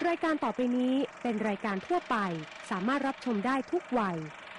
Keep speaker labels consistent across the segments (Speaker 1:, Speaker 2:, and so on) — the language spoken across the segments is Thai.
Speaker 1: รายการต่อไปนี้เป็นรายการทั่วไปสามารถรับชมได้ทุกวัย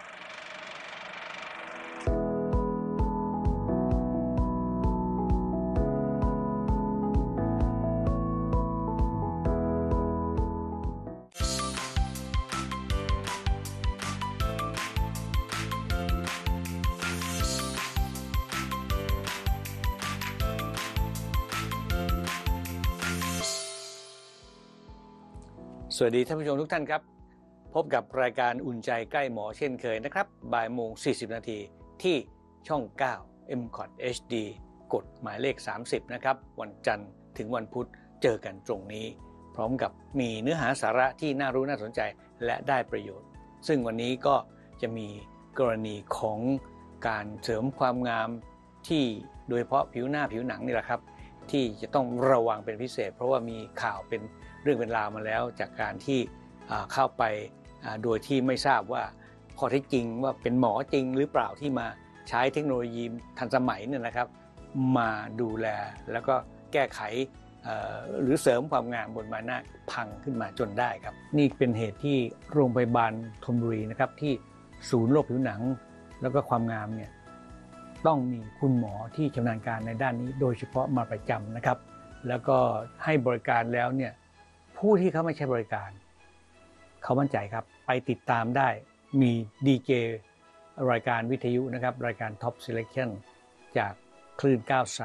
Speaker 2: สวัสดีท่านผู้ชมทุกท่านครับพบกับรายการอุ่นใจใกล้หมอเช่นเคยนะครับบ่ายโมง40นาทีที่ช่อง9 MCOT HD กฎหมายเลข30นะครับวันจันทร์ถึงวันพุธเจอกันตรงนี้พร้อมกับมีเนื้อหาสาระที่น่ารู้น่าสนใจและได้ประโยชน์ซึ่งวันนี้ก็จะมีกรณีของการเสริมความงามที่โดยเฉพาะผิวหน้าผิวหนังนี่แหละครับที่จะต้องระวังเป็นพิเศษเพราะว่ามีข่าวเป็นเรื่องเป็นราวมาแล้วจากการที่เข้าไปโดยที่ไม่ทราบว่าข้อเท็จจริงว่าเป็นหมอจริงหรือเปล่าที่มาใช้เทคโนโลยีทันสมัยเนี่ยนะครับมาดูแลแล้วก็แก้ไขหรือเสริมความงามบนใบหน้าพังขึ้นมาจนได้ครับนี่เป็นเหตุที่โรงพยาบาลธนบุรีนะครับที่ศูนย์โรคผิวหนังแล้วก็ความงามเนี่ยต้องมีคุณหมอที่ชำนาญการในด้านนี้โดยเฉพาะมาประจำนะครับแล้วก็ให้บริการแล้วเนี่ยผู้ที่เขาไม่ใช้บริการเขามั่นใจครับไปติดตามได้มีดีเจรายการวิทยุนะครับรายการ Top Selection จากคลื่น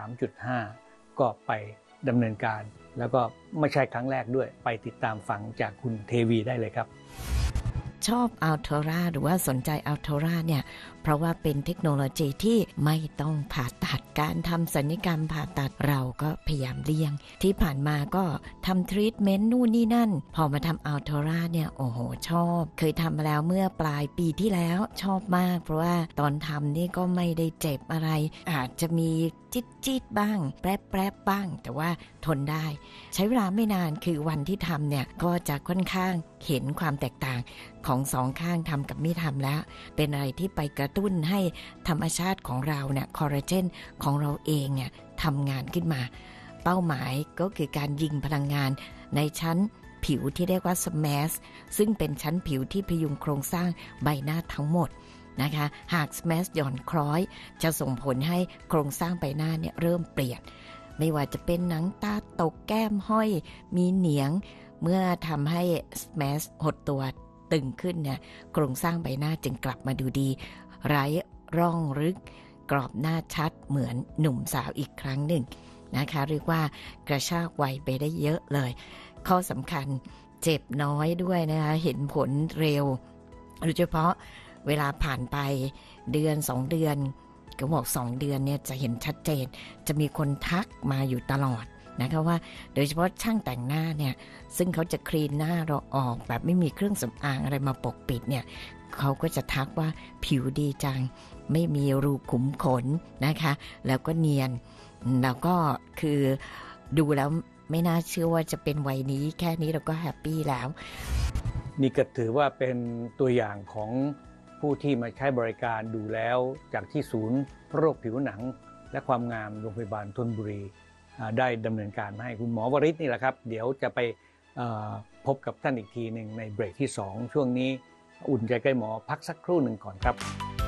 Speaker 2: 93.5 ก็ไปดำเนินการแล้วก็ไม่ใช่ครั้งแรกด้วยไปติดตามฟังจากคุณเทวีได้เลยครับ
Speaker 3: ชอบอัลโทราหรือว่าสนใจอัลโทราเนี่ยเพราะว่าเป็นเทคโนโลยีที่ไม่ต้องผ่าตัดการทำศัลยกรรมผ่าตัดเราก็พยายามเลี่ยงที่ผ่านมาก็ทำทรีทเมนต์นู่นนี่นั่นพอมาทำอัลโทราเนี่ยโอ้โหชอบเคยทำมาแล้วเมื่อปลายปีที่แล้วชอบมากเพราะว่าตอนทำนี่ก็ไม่ได้เจ็บอะไรอาจจะมีจี๊ดบ้างแปรบ้างแต่ว่าทนได้ใช้เวลาไม่นานคือวันที่ทำเนี่ยก็จะค่อนข้างเห็นความแตกต่างของสองข้างทำกับไม่ทำแล้วเป็นอะไรที่ไปกระตุ้นให้ธรรมชาติของเราเนี่ยคอลลาเจนของเราเองเนี่ยทำงานขึ้นมาเป้าหมายก็คือการยิงพลังงานในชั้นผิวที่เรียกว่าสแมชซึ่งเป็นชั้นผิวที่พยุงโครงสร้างใบหน้าทั้งหมดนะคะหากสแมชหย่อนคล้อยจะส่งผลให้โครงสร้างใบหน้าเนี่ยเริ่มเปลี่ยนไม่ว่าจะเป็นหนังตาตกแก้มห้อยมีเหนียงเมื่อทำให้สแมชหดตัวตึงขึ้นเนี่ยโครงสร้างใบหน้าจึงกลับมาดูดีไร้ร่องรึกกรอบหน้าชัดเหมือนหนุ่มสาวอีกครั้งหนึ่งนะคะเรียกว่ากระชากวัยไปได้เยอะเลยข้อสำคัญเจ็บน้อยด้วยนะคะเห็นผลเร็วโดยเฉพาะเวลาผ่านไปเดือน2เดือนก็บอก2เดือนเนี่ยจะเห็นชัดเจนจะมีคนทักมาอยู่ตลอดนะคะว่าโดยเฉพาะช่างแต่งหน้าเนี่ยซึ่งเขาจะคลีนหน้าเราออกแบบไม่มีเครื่องสำอางอะไรมาปกปิดเนี่ยเขาก็จะทักว่าผิวดีจังไม่มีรูขุมขนนะคะแล้วก็เนียนแล้วก็คือดูแล้วไม่น่าเชื่อว่าจะเป็นวัยนี้แค่นี้เราก็แฮปปี้แล้ว
Speaker 2: นี่ก็ถือว่าเป็นตัวอย่างของผู้ที่มาใช้บริการดูแล้วจากที่ศูนย์โรคผิวหนังและความงามโรงพยาบาลธนบุรีได้ดำเนินการมาให้คุณหมอวริศนี่แหละครับเดี๋ยวจะไปพบกับท่านอีกทีหนึ่งในเบรกที่2ช่วงนี้อุ่นใจใกล้หมอพักสักครู่หนึ่งก่อนครับ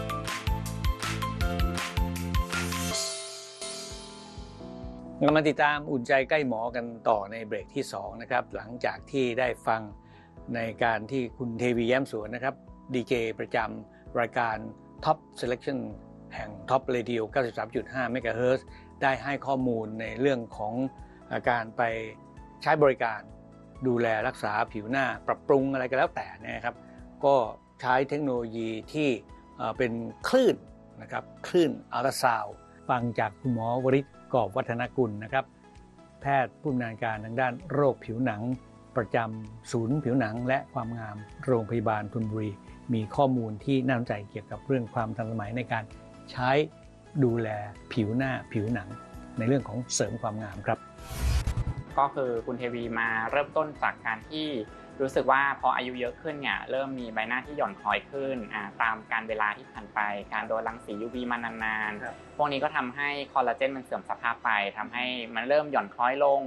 Speaker 2: เรามาติดตามอุ่นใจใกล้หมอกันต่อในเบรกที่2นะครับหลังจากที่ได้ฟังในการที่คุณเทวีแย้มสวนนะครับดีเจประจำรายการ Top Selection แห่ง Top Radio 93.5 MHz ได้ให้ข้อมูลในเรื่องของการไปใช้บริการดูแลรักษาผิวหน้าปรับปรุงอะไรก็แล้วแต่นะครับก็ใช้เทคโนโลยีที่เป็นคลื่นนะครับคลื่นอัลตราซาวด์ฟังจากคุณหมอวริศกอบวัฒนกุลนะครับแพทย์ผู้ชำนาญการทางด้านโรคผิวหนังประจำศูนย์ผิวหนังและความงามโรงพยาบาลธนบุรีมีข้อมูลที่น่าสนใจเกี่ยวกับเรื่องความทันสมัยในการใช้ดูแลผิวหน้าผิวหนังในเรื่องของเสริมความงามครับ
Speaker 4: ก็คือคุณเทวีมาเริ่มต้นจากการที่รู้สึกว่าพออายุเยอะขึ้นเนี่ยเริ่มมีใบหน้าที่หย่อนคล้อยขึ้นตามการเวลาที่ผ่านไปการโดนรังสี UV มานานๆพวกนี้ก็ทำให้คอลลาเจนมันเสื่อมสภาพไปทำให้มันเริ่มหย่อนคล้อยลง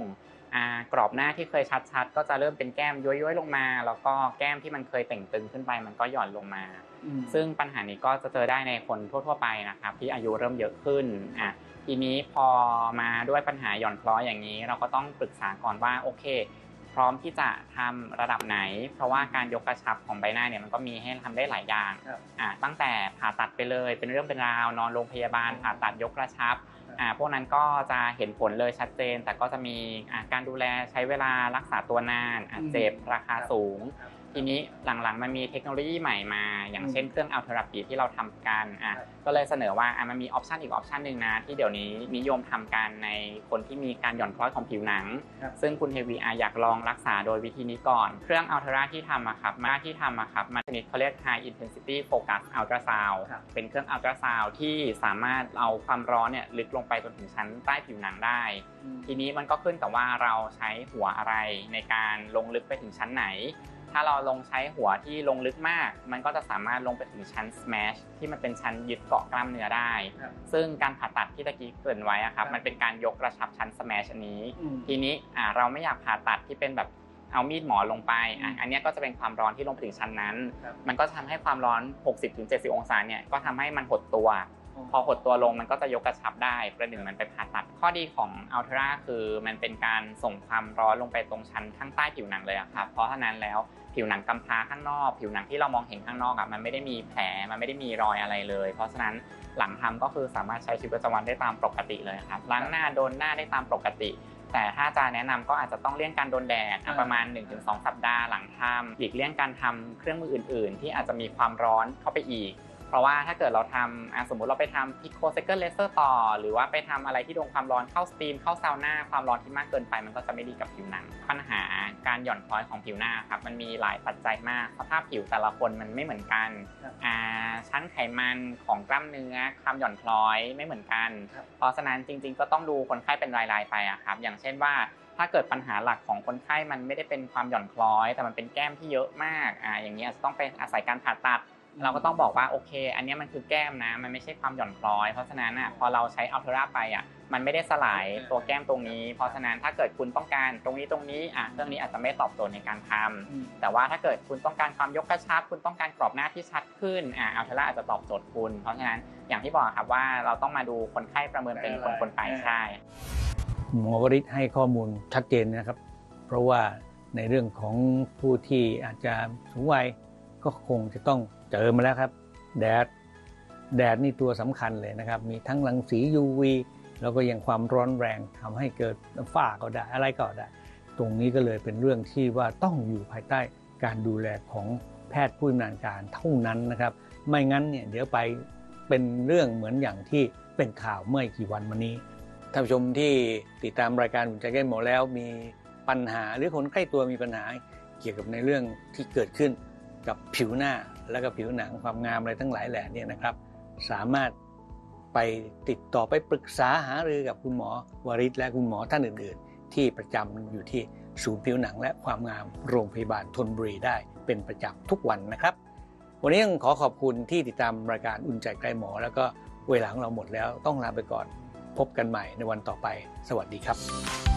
Speaker 4: กรอบหน้าที่เคยชัดๆก็จะเริ่มเป็นแก้มย้อยๆลงมาแล้วก็แก้มที่มันเคยเต่งตึงขึ้นไปมันก็หย่อนลงมาซึ่งปัญหานี้ก็จะเจอได้ในคนทั่วๆไปนะครับที่อายุเริ่มเยอะขึ้นทีนี้พอมาด้วยปัญหาหย่อนคล้อยอย่างนี้เราก็ต้องปรึกษาก่อนว่าโอเคพร้อมที่จะทำระดับไหนเพราะว่าการยกกระชับของใบหน้าเนี่ยมันก็มีให้ทำได้หลายอย่างตั้งแต่ผ่าตัดไปเลยเป็นเรื่องเป็นราวนอนโรงพยาบาลผ่าตัดยกกระชับพวกนั้นก็จะเห็นผลเลยชัดเจนแต่ก็จะมีการดูแลใช้เวลารักษาตัวนานเจ็บราคาสูงทีนี้หลังๆมันมีเทคโนโลยีใหม่มาอย่างเช่นเครื่องอัลเทอราปีที่เราทำกันก็เลยเสนอว่ามันมีออปชันอีกออปชันนึงนะที่เดี๋ยวนี้นิยมทำกันในคนที่มีการหย่อนคล้อยของผิวหนังซึ่งคุณเฮวีอยากลองรักษาโดยวิธีนี้ก่อนเครื่องอัลเทอราที่ทำครับมันชนิดเขาเรียก High Intensity Focus Ultrasound เป็นเครื่องอัลตราซาวด์ที่สามารถเอาความร้อนเนี่ยลึกลงไปจนถึงชั้นใต้ผิวหนังได้ทีนี้มันก็ขึ้นกับว่าเราใช้หัวอะไรในการลงลึกไปถึงชั้นไหนถ้าเราลงใช้หัวที่ลงลึกมากมันก็จะสามารถลงไปถึงชั้น smash ที่มันเป็นชั้นยึดเกาะกล้ามเนื้อได้ซึ่งการผ่าตัดที่ตะกี้เกริ่นไว้ครับมันเป็นการยกกระชับชั้น smash อันนี้ทีนี้เราไม่อยากผ่าตัดที่เป็นแบบเอามีดหมอลงไปอันนี้ก็จะเป็นความร้อนที่ลงไปถึงชั้นนั้นมันก็ทำให้ความร้อน 60-70 องศาเนี่ยก็ทำให้มันหดตัวพอหดตัวลงมันก็จะยกกระชับได้ประหนึ่งมันไปผ่าตัดข้อดีของอัลเทอราคือมันเป็นการส่งความร้อนลงไปตรงชั้นข้างใต้ผิวหนังเลยครับเพราะฉะนั้นแล้วผิวหนังกำพร้าข้างนอกผิวหนังที่เรามองเห็นข้างนอกมันไม่ได้มีแผลมันไม่ได้มีรอยอะไรเลยเพราะฉะนั้นหลังทำก็คือสามารถใช้ชีวิตประจำวันได้ตามปกติเลยครับล้างหน้าโดนหน้าได้ตามปกติแต่ถ้าจะแนะนำก็อาจจะต้องเลี่ยงการโดนแดดประมาณ 1-2 สัปดาห์หลังทำหลีกเลี่ยงการทำเครื่องมืออื่นๆที่อาจจะมีความร้อนเข้าไปอีกเพราะว่าถ้าเกิดเราทำสมมุติเราไปทำพิโคไซเคิลเลเซอร์ต่อหรือว่าไปทำอะไรที่โดนความร้อนเข้าสตีมเข้าซาวน่าความร้อนที่มากเกินไปมันก็จะไม่ดีกับผิวหนังปัญหาการหย่อนคล้อยของผิวหน้าครับมันมีหลายปัจจัยมากสภาพผิวแต่ละคนมันไม่เหมือนกันชั้นไขมันของกล้ามเนื้อความหย่อนคล้อยไม่เหมือนกันเพราะฉะนั้นจริงๆก็ต้องดูคนไข้เป็นรายๆไปครับอย่างเช่นว่าถ้าเกิดปัญหาหลักของคนไข้มันไม่ได้เป็นความหย่อนคล้อยแต่มันเป็นแก้มที่เยอะมากอย่างนี้อาจจะต้องไปอาศัยการผ่าตัดเราก็ต้องบอกว่าโอเคอันนี้มันคือแก้มนะมันไม่ใช่ความหย่อนคล้อยเพราะฉะนั้นพอเราใช้อัลเทอราไปมันไม่ได้สลายตัวแก้มตรงนี้เพราะฉะนั้นถ้าเกิดคุณต้องการตรงนี้เครื่องนี้อาจจะไม่ตอบโจทย์ในการทำแต่ว่าถ้าเกิดคุณต้องการความยกกระชับคุณต้องการกรอบหน้าที่ชัดขึ้นอัลเทอราอาจจะตอบโจทย์คุณเพราะฉะนั้นอย่างที่บอกครับว่าเราต้องมาดูคนไข้ประเมินเป็นคนไปใช่
Speaker 2: หมอวริศให้ข้อมูลชัดเจนนะครับเพราะว่าในเรื่องของผู้ที่อาจจะสูงวัยก็คงจะต้องเจอมาแล้วครับแดดนี่ตัวสำคัญเลยนะครับมีทั้งรังสี UV แล้วก็ยังความร้อนแรงทำให้เกิดฝ้าก็ได้อะไรก็ได้ตรงนี้ก็เลยเป็นเรื่องที่ว่าต้องอยู่ภายใต้การดูแลของแพทย์ผู้ชำนาญการเท่านั้นนะครับไม่งั้นเนี่ยเดี๋ยวไปเป็นเรื่องเหมือนอย่างที่เป็นข่าวเมื่อกี่วันมานี้ท่านผู้ชมที่ติดตามรายการอุ่นใจใกล้หมอแล้วมีปัญหาหรือคนใกล้ตัวมีปัญหาเกี่ยวกับในเรื่องที่เกิดขึ้นกับผิวหน้าและก็ผิวหนังความงามอะไรทั้งหลายแหล่เนี่ยนะครับสามารถไปติดต่อไปปรึกษาหารือกับคุณหมอวริศและคุณหมอท่านอื่นๆที่ประจำอยู่ที่ศูนย์ผิวหนังและความงามโรงพยาบาลธนบุรีได้เป็นประจำทุกวันนะครับวันนี้ต้องขอขอบคุณที่ติดตามรายการอุ่นใจใกล้หมอแล้วก็เวลาของเราหมดแล้วต้องลาไปก่อนพบกันใหม่ในวันต่อไปสวัสดีครับ